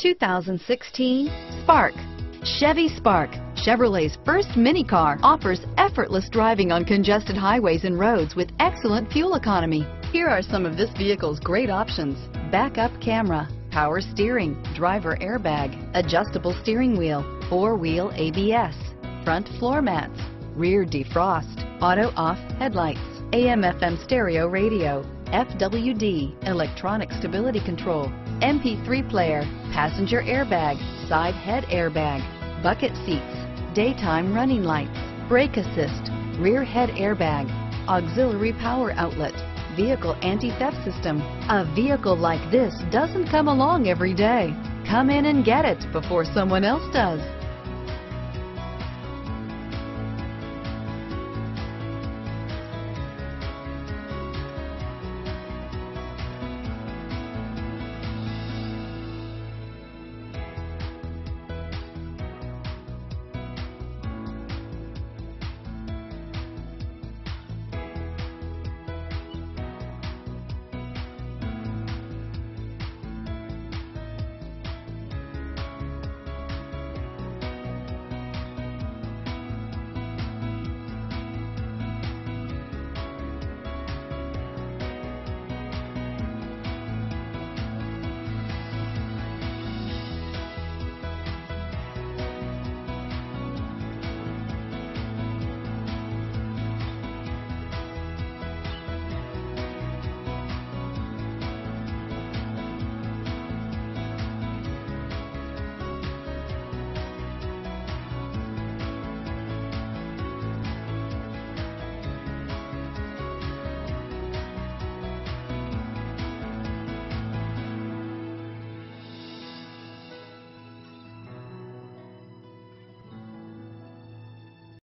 2016 Spark. Chevy Spark, Chevrolet's first mini car, offers effortless driving on congested highways and roads with excellent fuel economy. Here are some of this vehicle's great options: backup camera, power steering, driver airbag, adjustable steering wheel, four-wheel ABS, front floor mats, rear defrost, auto-off headlights, AM/FM stereo radio, FWD, electronic stability control, MP3 player, passenger airbag, side head airbag, bucket seats, daytime running lights, brake assist, rear head airbag, auxiliary power outlet, vehicle anti-theft system. A vehicle like this doesn't come along every day. Come in and get it before someone else does.